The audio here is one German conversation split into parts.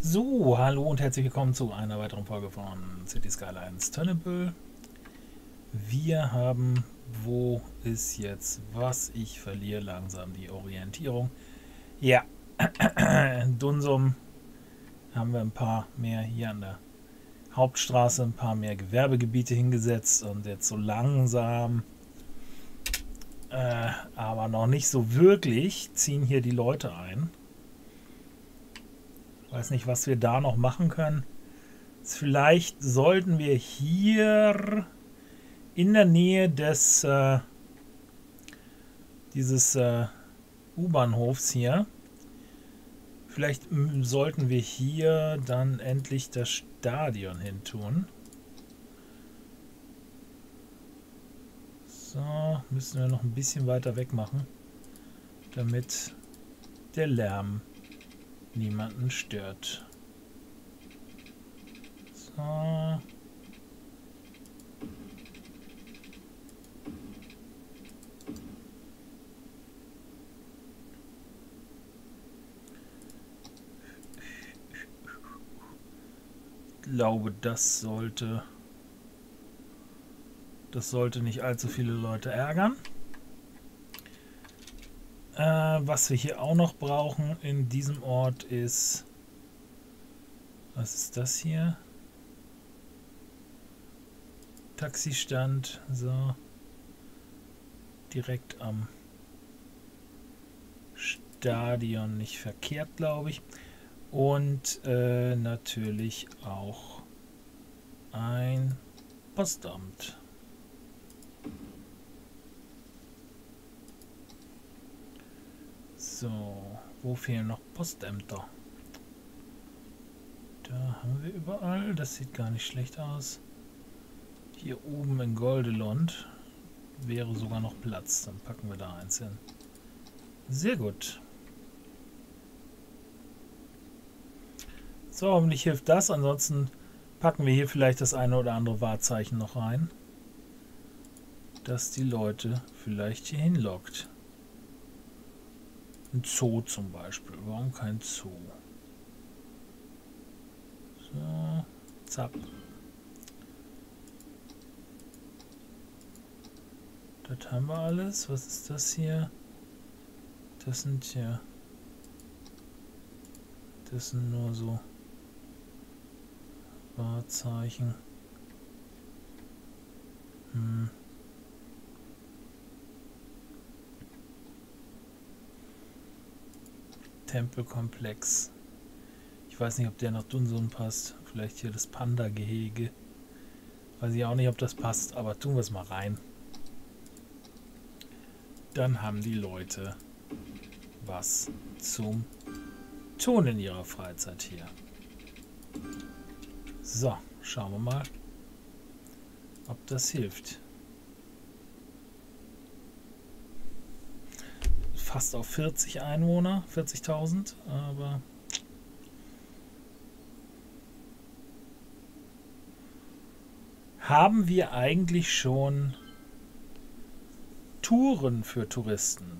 So, hallo und herzlich willkommen zu einer weiteren Folge von City Skylines Turnable. Wir haben, wo ist jetzt was? Ich verliere langsam die Orientierung. Ja, in Dunsum haben wir ein paar mehr hier an der Hauptstraße, ein paar mehr Gewerbegebiete hingesetzt und jetzt so langsam, aber noch nicht so wirklich, ziehen hier die Leute ein. Weiß nicht, was wir da noch machen können. Vielleicht sollten wir hier in der Nähe des dieses U-Bahnhofs hier, vielleicht sollten wir hier dann endlich das Stadion hin tun. So, müssen wir noch ein bisschen weiter weg machen, damit der Lärm niemanden stört. So. Ich glaube, das sollte nicht allzu viele Leute ärgern. Was wir hier auch noch brauchen in diesem Ort ist, was ist das hier? Taxistand, so direkt am Stadion, nicht verkehrt, glaube ich. Und natürlich auch ein Postamt. So, wo fehlen noch Postämter? Da haben wir überall, das sieht gar nicht schlecht aus. Hier oben in Goldelond wäre sogar noch Platz, dann packen wir da eins hin. Sehr gut. So, hoffentlich hilft das. Ansonsten packen wir hier vielleicht das eine oder andere Wahrzeichen noch rein, das die Leute vielleicht hier hinlockt. Ein Zoo zum Beispiel. Warum kein Zoo? So, zapp. Das haben wir alles. Was ist das hier? Das sind ja... Das sind nur so Wahrzeichen. Tempelkomplex. Ich weiß nicht, ob der nach Dunsum passt. Vielleicht hier das Panda-Gehege. Weiß ich auch nicht, ob das passt, aber tun wir es mal rein. Dann haben die Leute was zum Tun in ihrer Freizeit hier. So, schauen wir mal, ob das hilft. Fast auf 40 Einwohner, 40.000, aber haben wir eigentlich schon Touren für Touristen?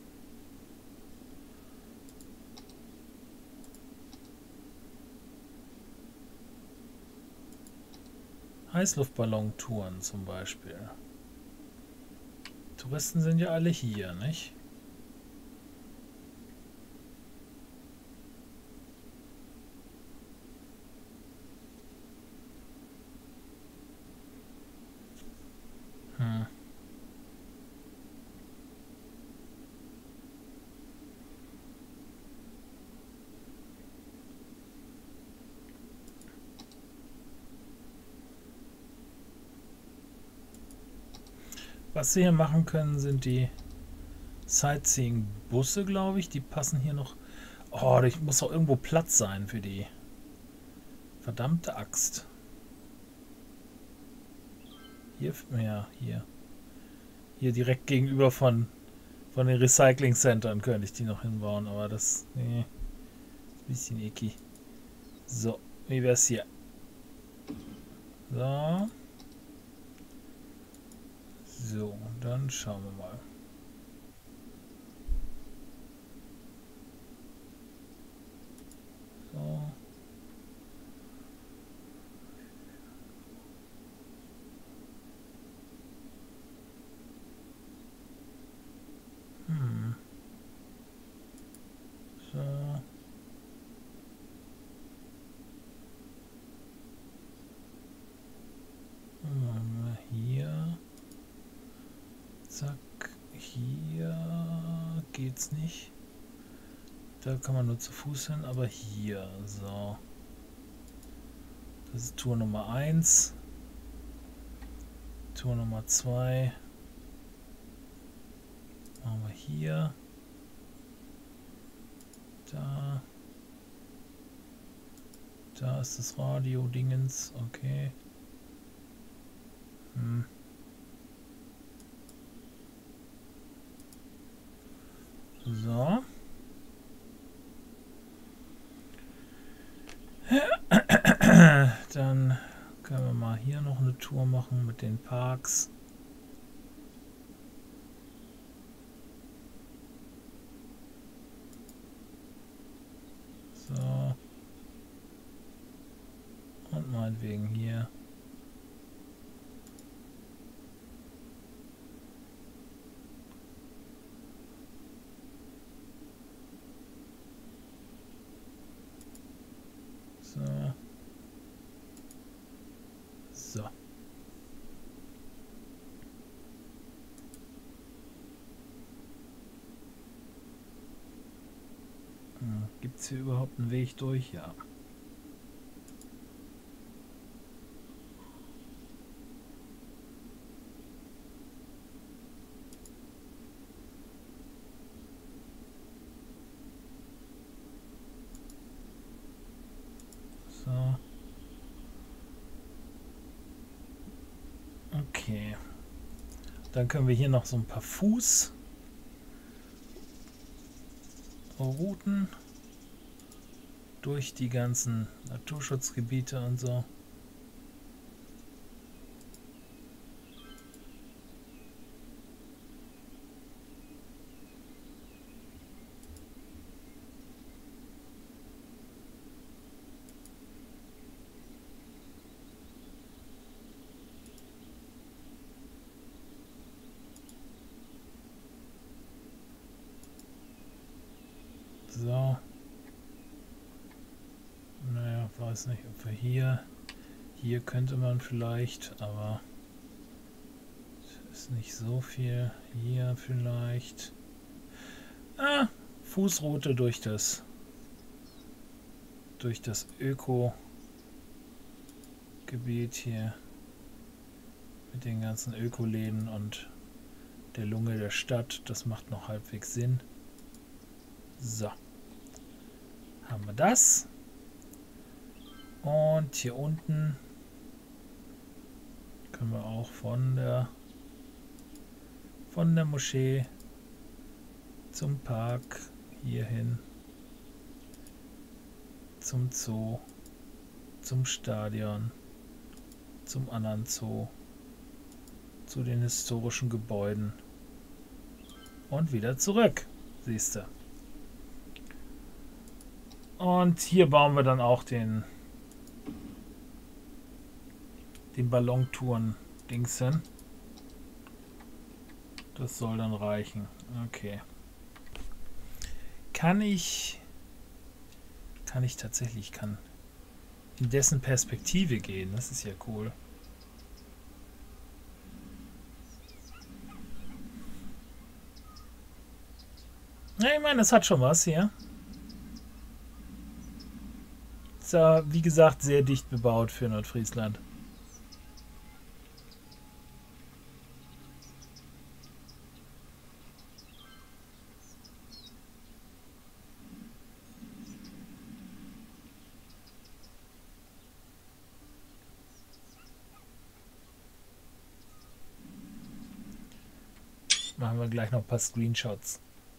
Heißluftballon-Touren zum Beispiel. Touristen sind ja alle hier, nicht? Was wir hier machen können, sind die Sightseeing-Busse, glaube ich. Die passen hier noch. Oh, da muss auch irgendwo Platz sein für die verdammte Axt. Hier, ja, hier. Hier direkt gegenüber von den Recycling-Centern könnte ich die noch hinbauen, aber das, nee, ist ein bisschen icky. So, wie wär's hier? So. So, dann schauen wir mal. So. So. Hier. Zack. Hier geht's nicht. Da kann man nur zu Fuß hin, aber hier. So. Das ist Tour Nummer 1. Tour Nummer 2. Machen wir hier. Da. Da ist das Radio-Dingens. Okay. So. Dann können wir mal hier noch eine Tour machen mit den Parks. So. Und meinetwegen hier. So. So. Gibt es hier überhaupt einen Weg durch? Ja. So. Okay. Dann können wir hier noch so ein paar Fußrouten durch die ganzen Naturschutzgebiete und so. So. Naja, weiß nicht, ob wir hier könnte man vielleicht, aber ist nicht so viel. Hier vielleicht. Fußroute durch das Öko-Gebiet hier mit den ganzen Ökoläden und der Lunge der Stadt. Das macht noch halbwegs Sinn. So. Haben wir das. Und hier unten können wir auch von der Moschee zum Park hierhin, zum Zoo, zum Stadion, zum anderen Zoo, zu den historischen Gebäuden und wieder zurück, siehst du. Und hier bauen wir dann auch den Ballontouren-Dings hin. Das soll dann reichen. Okay. Kann ich tatsächlich in dessen Perspektive gehen. Das ist ja cool. Ja, ich meine, das hat schon was hier. Ist ja, wie gesagt, sehr dicht bebaut für Nordfriesland. Machen wir gleich noch ein paar Screenshots.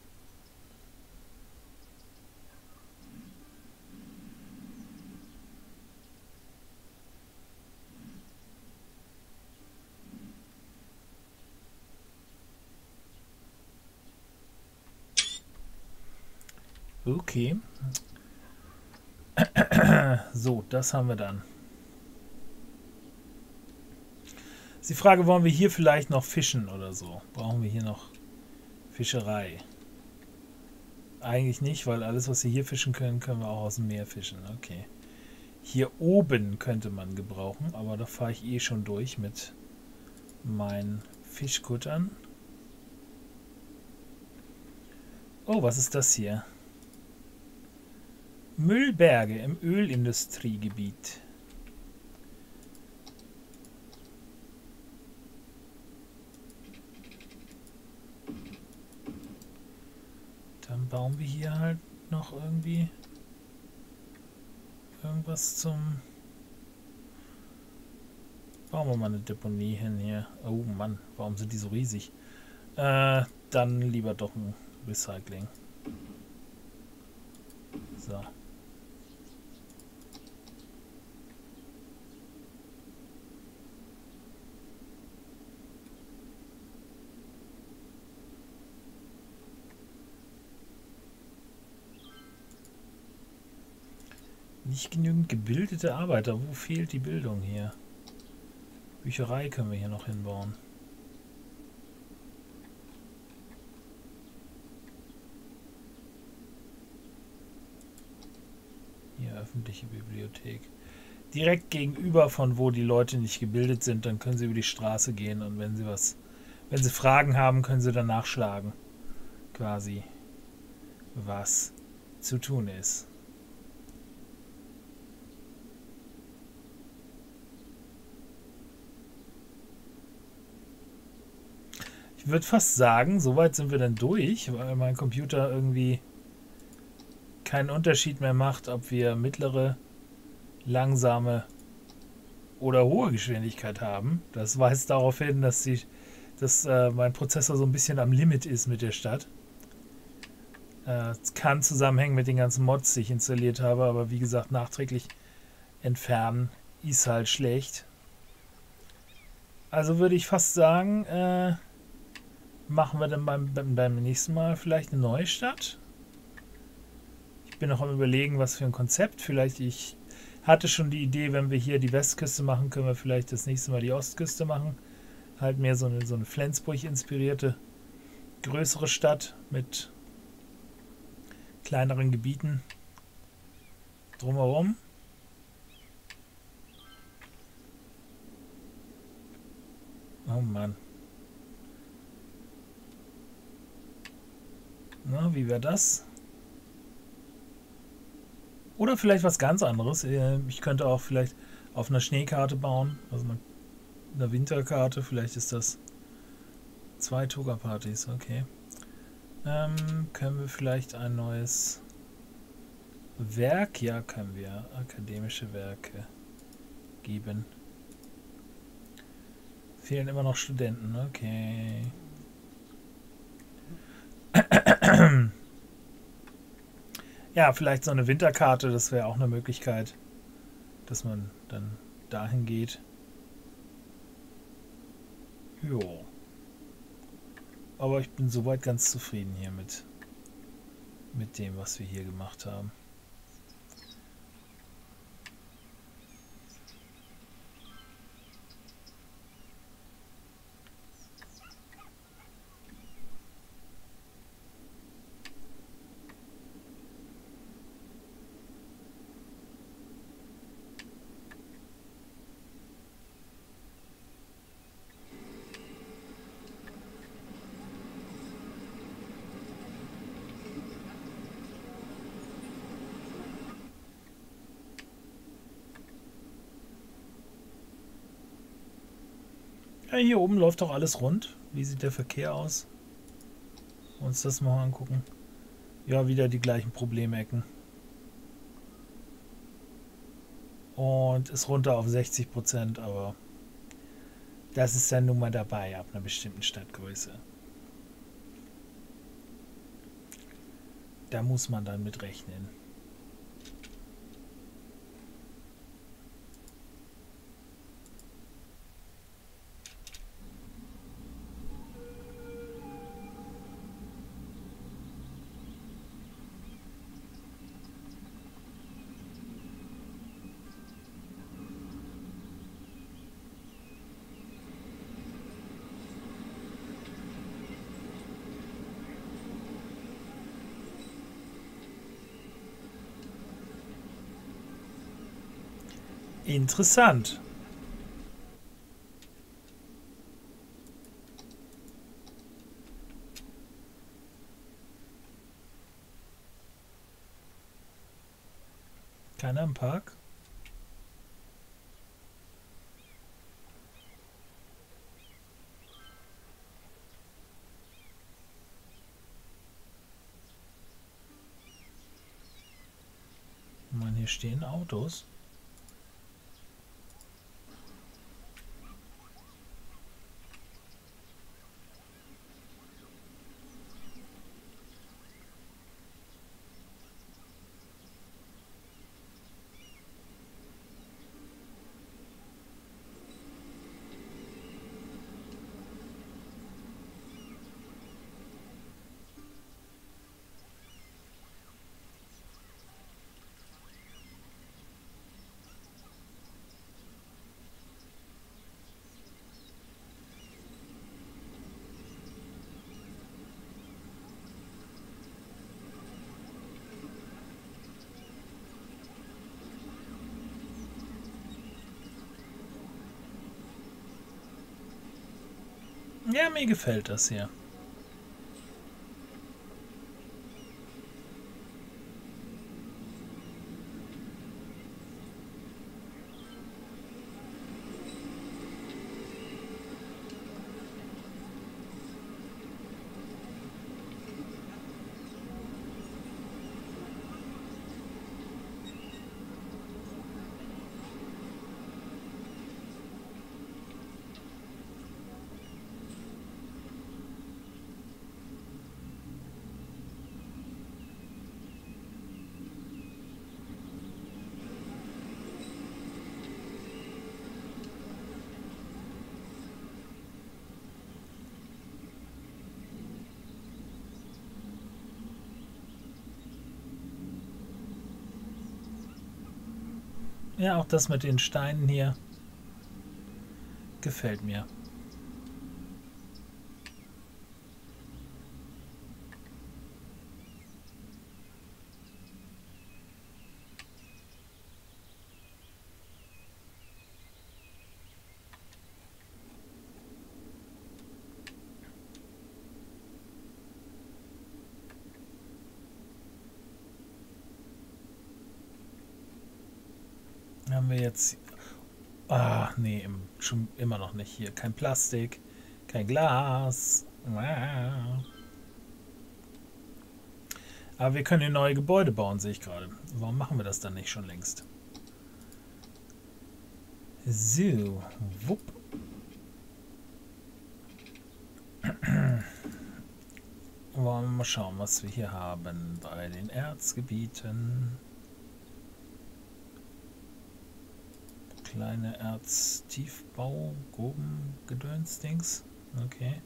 Okay. So, das haben wir dann. Ist die Frage, wollen wir hier vielleicht noch fischen oder so? Brauchen wir hier noch Fischerei? Eigentlich nicht, weil alles, was wir hier fischen können, können wir auch aus dem Meer fischen. Okay. Hier oben könnte man gebrauchen, aber da fahre ich eh schon durch mit meinen Fischkuttern. Oh, was ist das hier? Müllberge im Ölindustriegebiet. Dann bauen wir hier halt noch irgendwie irgendwas zum... Bauen wir mal eine Deponie hin hier. Oh Mann, warum sind die so riesig? Dann lieber doch ein Recycling. So. Nicht genügend gebildete Arbeiter. Wo fehlt die Bildung hier? Bücherei können wir hier noch hinbauen. Hier öffentliche Bibliothek. Direkt gegenüber von wo die Leute nicht gebildet sind, dann können sie über die Straße gehen und wenn sie Fragen haben, können sie dann nachschlagen. Quasi. Was zu tun ist. Ich würde fast sagen, soweit sind wir dann durch, weil mein Computer irgendwie keinen Unterschied mehr macht, ob wir mittlere, langsame oder hohe Geschwindigkeit haben. Das weist darauf hin, dass mein Prozessor so ein bisschen am Limit ist mit der Stadt. Es kann zusammenhängen mit den ganzen Mods, die ich installiert habe, aber wie gesagt, nachträglich entfernen ist halt schlecht. Also würde ich fast sagen, machen wir dann beim nächsten Mal vielleicht eine neue Stadt. Ich bin noch am Überlegen, was für ein Konzept. Vielleicht, ich hatte schon die Idee, wenn wir hier die Westküste machen, können wir vielleicht das nächste Mal die Ostküste machen. Halt mehr so eine Flensburg-inspirierte, größere Stadt mit kleineren Gebieten drumherum. Oh Mann. Na, wie wäre das? Oder vielleicht was ganz anderes. Ich könnte auch vielleicht auf einer Schneekarte bauen. Also eine Winterkarte. Vielleicht ist das 2 Toga-Partys. Okay. Können wir vielleicht ein neues Werk? Ja, können wir. Akademische Werke geben. Fehlen immer noch Studenten. Okay. Ja, vielleicht so eine Winterkarte, das wäre auch eine Möglichkeit, dass man dann dahin geht. Jo. Aber ich bin soweit ganz zufrieden hier mit dem, was wir hier gemacht haben. Ja, hier oben läuft doch alles rund. Wie sieht der Verkehr aus? Uns das mal angucken. Ja, wieder die gleichen Problemecken. Und ist runter auf 60%, aber das ist dann nun mal dabei ab einer bestimmten Stadtgröße. Da muss man dann mit rechnen. Interessant. Keiner im Park? Mann, hier stehen Autos. Ja, mir gefällt das hier. Ja, auch das mit den Steinen hier gefällt mir. Haben wir jetzt... Ah, nee, schon immer noch nicht hier. Kein Plastik, kein Glas. Aber wir können hier neue Gebäude bauen, sehe ich gerade. Warum machen wir das dann nicht schon längst? So, wupp. Wollen wir mal schauen, was wir hier haben bei den Erzgebieten. Kleine Erztiefbau, Gruben, Gedönsdings. Okay.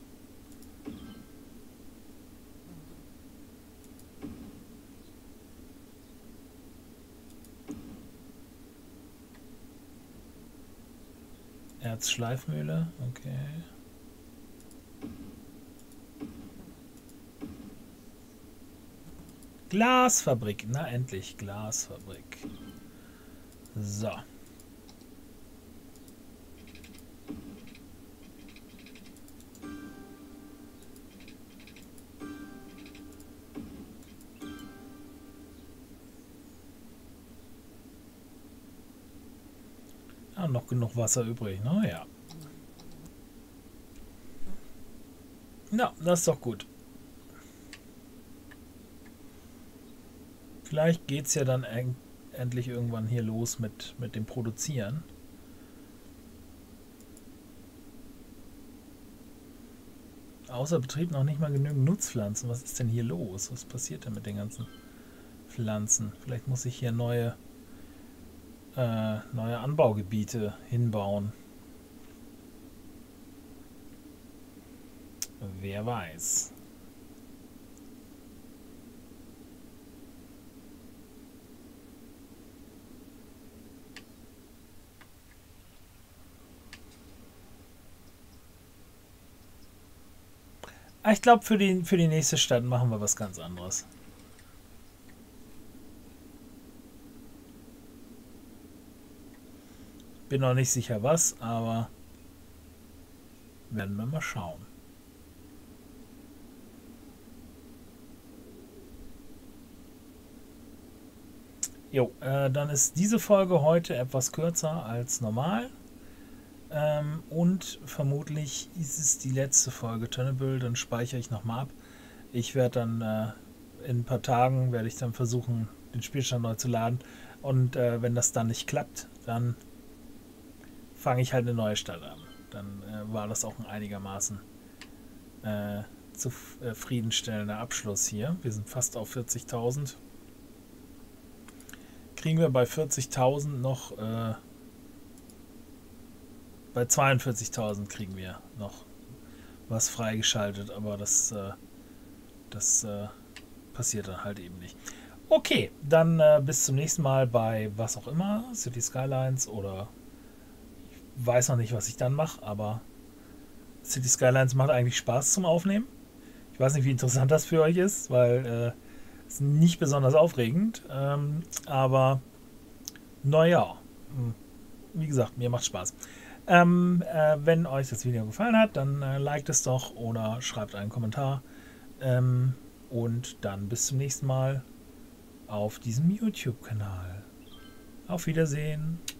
Erzschleifmühle, okay. Glasfabrik, na endlich, Glasfabrik. So. Ja, noch genug Wasser übrig, ne? Ja. Na, das ist doch gut. Vielleicht geht es ja dann endlich irgendwann hier los mit dem Produzieren. Außer Betrieb noch nicht mal genügend Nutzpflanzen. Was ist denn hier los? Was passiert denn mit den ganzen Pflanzen? Vielleicht muss ich hier neue Anbaugebiete hinbauen. Wer weiß. Ich glaube, für die nächste Stadt machen wir was ganz anderes. Bin noch nicht sicher was, aber werden wir mal schauen. Jo, dann ist diese Folge heute etwas kürzer als normal. Und vermutlich ist es die letzte Folge Tönniebüll, dann speichere ich nochmal ab. Ich werde dann in ein paar Tagen werde ich dann versuchen, den Spielstand neu zu laden. Und wenn das dann nicht klappt, dann fange ich halt eine neue Stadt an. Dann war das auch ein einigermaßen zufriedenstellender Abschluss hier. Wir sind fast auf 40.000. Kriegen wir bei 40.000 noch, bei 42.000 kriegen wir noch was freigeschaltet, aber das passiert dann halt eben nicht. Okay, dann bis zum nächsten Mal bei was auch immer, City Skylines oder ich weiß noch nicht, was ich dann mache, aber City Skylines macht eigentlich Spaß zum Aufnehmen. Ich weiß nicht, wie interessant das für euch ist, weil ist nicht besonders aufregend, aber naja, wie gesagt, mir macht Spaß. Wenn euch das Video gefallen hat, dann liked es doch oder schreibt einen Kommentar. Und dann bis zum nächsten Mal auf diesem YouTube-Kanal. Auf Wiedersehen.